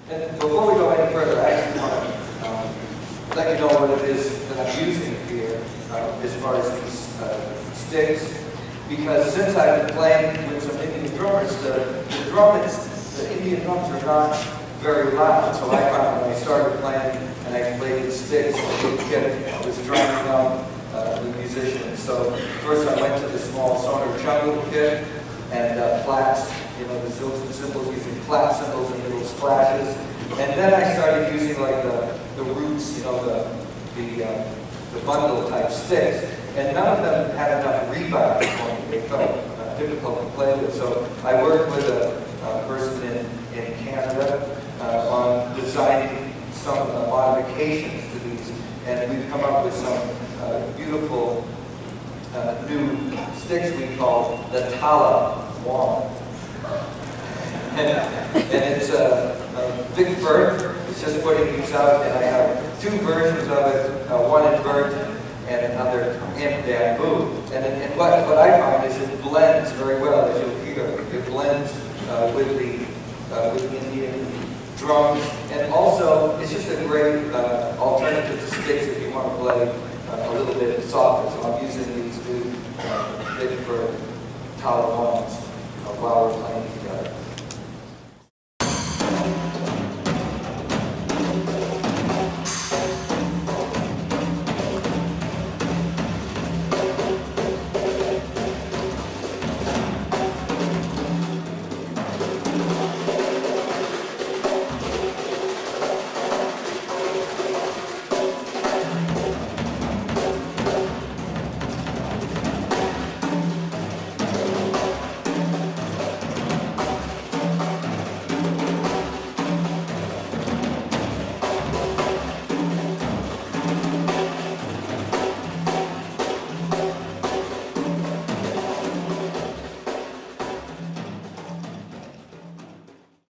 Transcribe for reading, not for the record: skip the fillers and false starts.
And before we go any further, I actually want to let you know what it is that I'm using here as far as these sticks. Because since I've been playing with some Indian drummers, the Indian drums are not very loud. So I found when I started playing and I played with sticks, I was driving out the musicians. So first I went to the small Sonar jungle kit and flats, you know, the Zilton cymbals, using flat cymbals and little splashes. And then I started using like the Rutes, you know, the bundle type sticks. And none of them had enough rebound for me. They felt difficult to play with. So I worked with a person in Canada on designing some modifications to these. And we've come up with some beautiful new sticks we call the Tala Wands. And it's Vic Firth is just putting these out, and I have two versions of it, one in birch and another in bamboo. And what I find is it blends very well, as you'll hear. It blends with the Indian drums, and also it's just a great alternative to sticks if you want to play a little bit softer. So I'm using these new Vic Firth Tala Wands while we're playing.